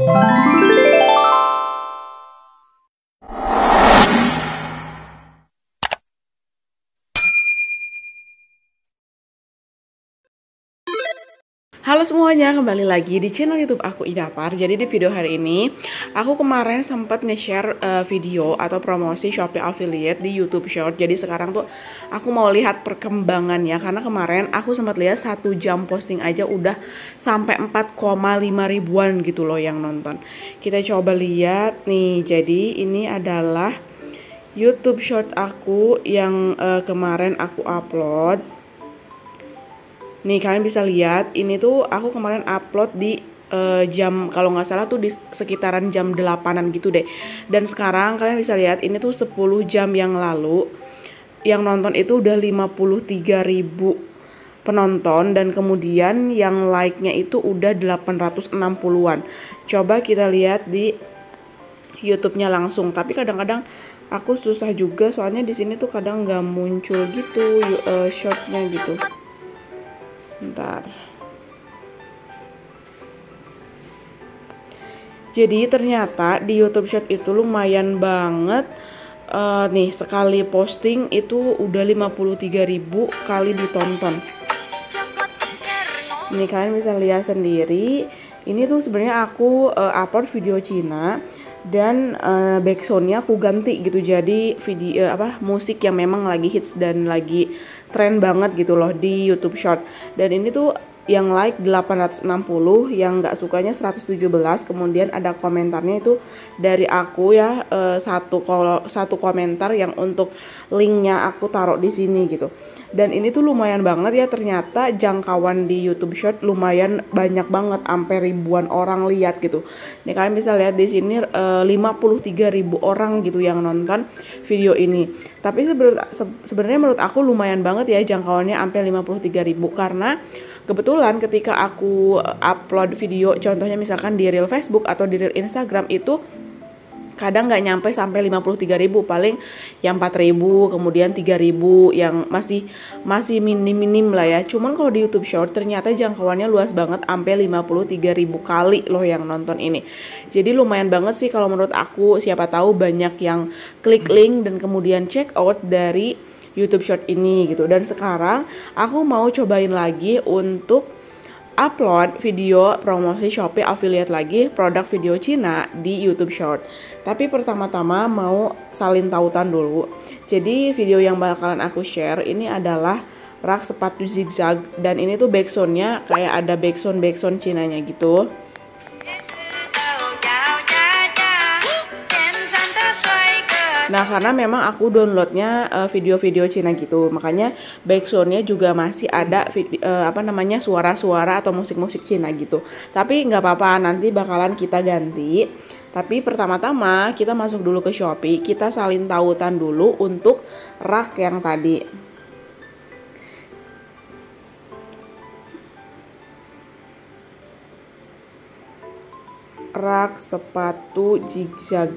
Halo semuanya, kembali lagi di channel YouTube aku Idapar. Jadi di video hari ini aku kemarin sempat nge-share video atau promosi Shopee affiliate di YouTube Short. Jadi sekarang tuh aku mau lihat perkembangannya karena kemarin aku sempat lihat 1 jam posting aja udah sampai 4,5 ribuan gitu loh yang nonton. Kita coba lihat nih. Jadi ini adalah YouTube Short aku yang kemarin aku upload. Nih kalian bisa lihat ini tuh aku kemarin upload di jam kalau nggak salah tuh di sekitaran jam 8-an gitu deh. Dan sekarang kalian bisa lihat ini tuh 10 jam yang lalu yang nonton itu udah 53.000 penonton dan kemudian yang like-nya itu udah 860-an. Coba kita lihat di YouTube-nya langsung. Tapi kadang-kadang aku susah juga soalnya di sini tuh kadang nggak muncul gitu short-nya gitu. Bentar. Jadi ternyata di YouTube Short itu lumayan banget. Nih sekali posting itu udah 53.000 kali ditonton. Nih kalian bisa lihat sendiri. Ini tuh sebenarnya aku upload video Cina dan backsoundnya aku ganti gitu jadi video musik yang memang lagi hits dan lagi tren banget gitu loh di YouTube Short. Dan ini tuh yang like 860, yang nggak sukanya 117. Kemudian ada komentarnya itu dari aku ya, satu komentar yang untuk linknya aku taruh di sini gitu. Dan ini tuh lumayan banget ya, ternyata jangkauan di YouTube Short lumayan banyak banget, sampai ribuan orang lihat gitu. Nih kalian bisa lihat di sini 53.000 orang gitu yang nonton video ini. Tapi sebenarnya menurut aku lumayan banget ya jangkauannya sampai 53.000 karena kebetulan ketika aku upload video contohnya misalkan di reel Facebook atau di reel Instagram itu kadang nggak nyampe sampai 53.000, paling yang 4.000, kemudian 3.000 yang masih minim lah ya. Cuman kalau di YouTube Short ternyata jangkauannya luas banget sampai 53.000 kali loh yang nonton ini. Jadi lumayan banget sih kalau menurut aku, siapa tahu banyak yang klik link dan kemudian check out dari YouTube Short ini gitu. Dan sekarang aku mau cobain lagi untuk upload video promosi Shopee affiliate lagi produk video Cina di YouTube Short. Tapi pertama-tama mau salin tautan dulu. Jadi video yang bakalan aku share ini adalah rak sepatu zigzag dan ini tuh backsoundnya kayak ada backsound Cinanya gitu. Nah karena memang aku downloadnya video-video Cina gitu, makanya backsoundnya juga masih ada suara-suara atau musik-musik Cina gitu. Tapi nggak apa-apa, nanti bakalan kita ganti. Tapi pertama-tama kita masuk dulu ke Shopee, kita salin tautan dulu untuk rak yang tadi. Rak sepatu zigzag.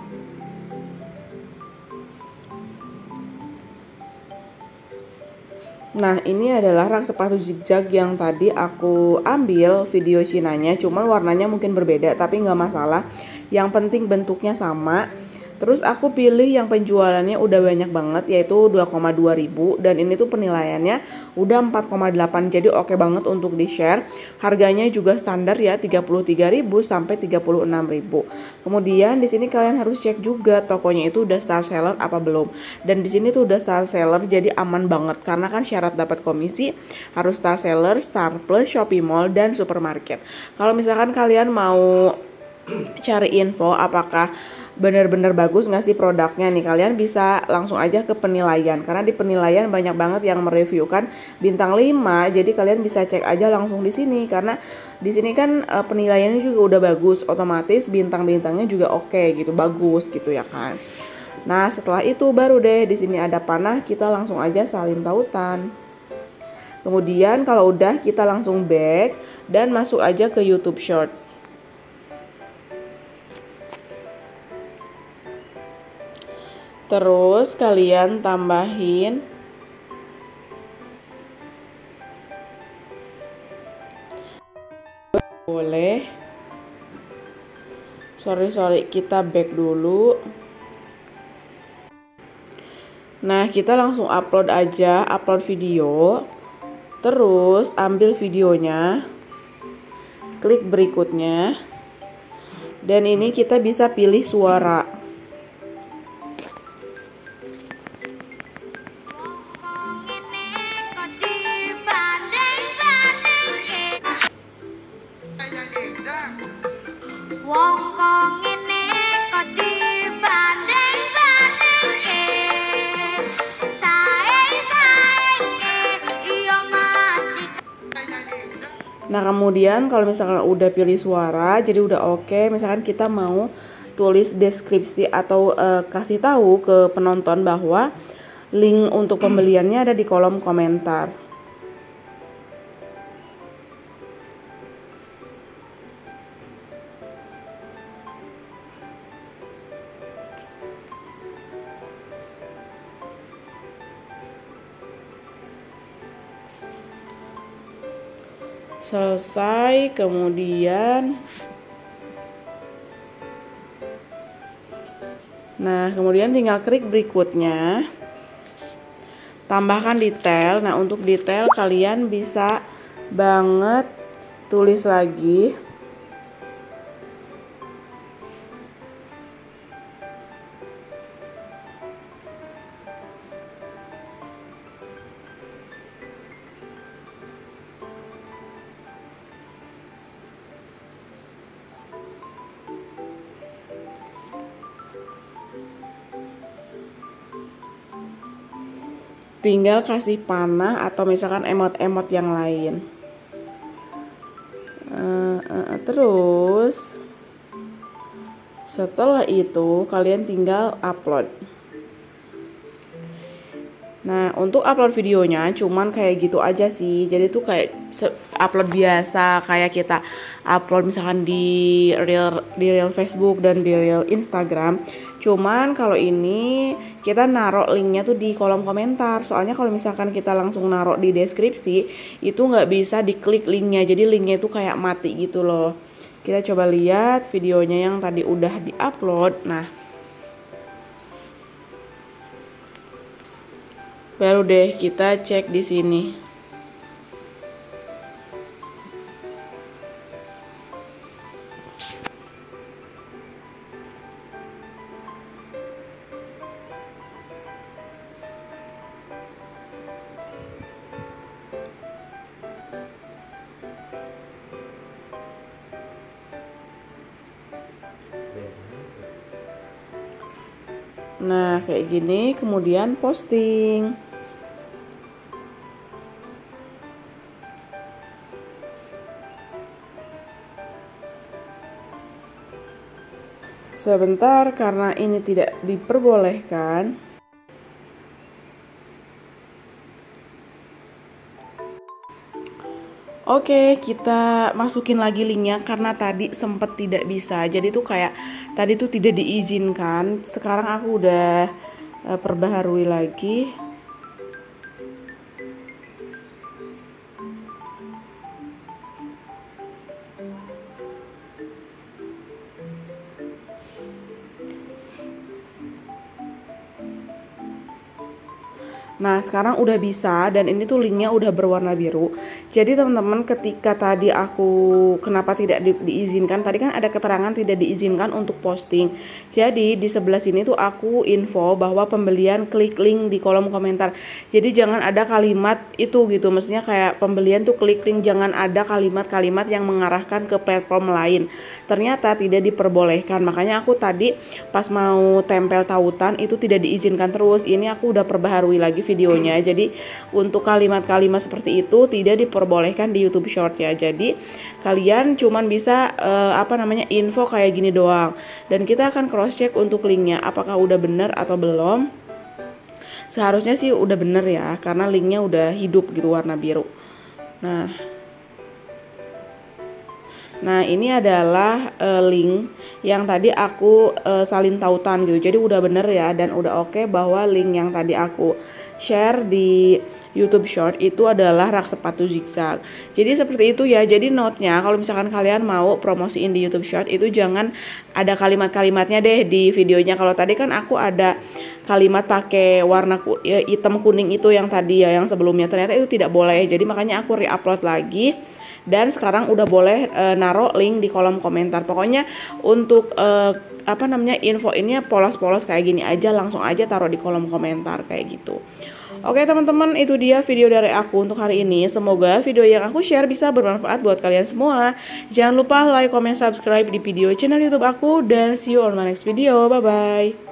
Nah ini adalah rak sepatu zigzag yang tadi aku ambil video Cinanya, cuman warnanya mungkin berbeda tapi nggak masalah, yang penting bentuknya sama. Terus aku pilih yang penjualannya udah banyak banget, yaitu 2,2 ribu, dan ini tuh penilaiannya udah 4,8, jadi oke banget untuk di share. Harganya juga standar ya, 33.000 sampai 36.000. Kemudian di sini kalian harus cek juga tokonya itu udah star seller apa belum. Dan di sini tuh udah star seller, jadi aman banget karena kan syarat dapat komisi harus star seller, star plus, Shopee Mall, dan supermarket. Kalau misalkan kalian mau cari info apakah benar-benar bagus nggak sih produknya nih, kalian bisa langsung aja ke penilaian karena di penilaian banyak banget yang mereviewkan bintang 5, jadi kalian bisa cek aja langsung di sini karena di sini kan penilaiannya juga udah bagus, otomatis bintang-bintangnya juga oke gitu, bagus gitu ya kan. Nah setelah itu baru deh di sini ada panah, kita langsung aja salin tautan. Kemudian kalau udah kita langsung back dan masuk aja ke YouTube Short. Terus kalian tambahin boleh Sorry, kita back dulu. Nah, kita langsung upload aja, upload video. Terus ambil videonya, klik berikutnya. Dan ini kita bisa pilih suara. Nah, kemudian kalau misalkan udah pilih suara, jadi udah oke. Misalkan kita mau tulis deskripsi atau kasih tahu ke penonton bahwa link untuk pembeliannya ada di kolom komentar. Selesai, kemudian tinggal klik berikutnya, tambahkan detail. Nah, untuk detail kalian bisa banget tulis lagi. Tinggal kasih panah atau misalkan emot-emot yang lain. Terus setelah itu kalian tinggal upload. Nah, untuk upload videonya cuman kayak gitu aja sih. Jadi tuh kayak upload biasa, kayak kita upload misalkan di real Facebook dan di real Instagram. Cuman kalau ini kita naruh linknya tuh di kolom komentar. Soalnya kalau misalkan kita langsung naruh di deskripsi, itu nggak bisa diklik linknya. Jadi linknya itu kayak mati gitu loh. Kita coba lihat videonya yang tadi udah diupload. Nah, baru deh kita cek di sini. Nah, kayak gini, kemudian posting. Sebentar, karena ini tidak diperbolehkan. Oke, kita masukin lagi linknya karena tadi sempat tidak bisa. Jadi tuh kayak tadi tuh tidak diizinkan. Sekarang aku udah perbaharui lagi. Nah, sekarang udah bisa dan ini tuh linknya udah berwarna biru. Jadi teman-teman, ketika tadi aku kenapa tidak diizinkan, tadi kan ada keterangan tidak diizinkan untuk posting. Jadi di sebelah sini tuh aku info bahwa pembelian klik link di kolom komentar. Jadi jangan ada kalimat itu gitu, maksudnya kayak pembelian tuh klik link, jangan ada kalimat-kalimat yang mengarahkan ke platform lain. Ternyata tidak diperbolehkan. Makanya aku tadi pas mau tempel tautan itu tidak diizinkan terus. Ini aku udah perbaharui lagi videonya. Jadi untuk kalimat-kalimat seperti itu tidak diperbolehkan di YouTube Short ya. Jadi kalian cuman bisa info kayak gini doang. Dan kita akan cross check untuk linknya apakah udah bener atau belum. Seharusnya sih udah bener ya, karena linknya udah hidup gitu warna biru. Nah, ini adalah link yang tadi aku salin tautan gitu. Jadi udah bener ya, dan udah oke bahwa link yang tadi aku share di YouTube Short itu adalah rak sepatu zigzag. Jadi seperti itu ya. Jadi note-nya kalau misalkan kalian mau promosiin di YouTube Short itu jangan ada kalimat-kalimatnya deh di videonya. Kalau tadi kan aku ada kalimat pakai warna hitam kuning itu yang tadi ya, yang sebelumnya ternyata itu tidak boleh. Jadi makanya aku re-upload lagi. Dan sekarang udah boleh naruh link di kolom komentar. Pokoknya untuk info ini polos-polos kayak gini aja, langsung aja taruh di kolom komentar kayak gitu. Oke teman-teman, itu dia video dari aku untuk hari ini. Semoga video yang aku share bisa bermanfaat buat kalian semua. Jangan lupa like, comment, subscribe di video channel YouTube aku, dan see you on my next video. Bye bye.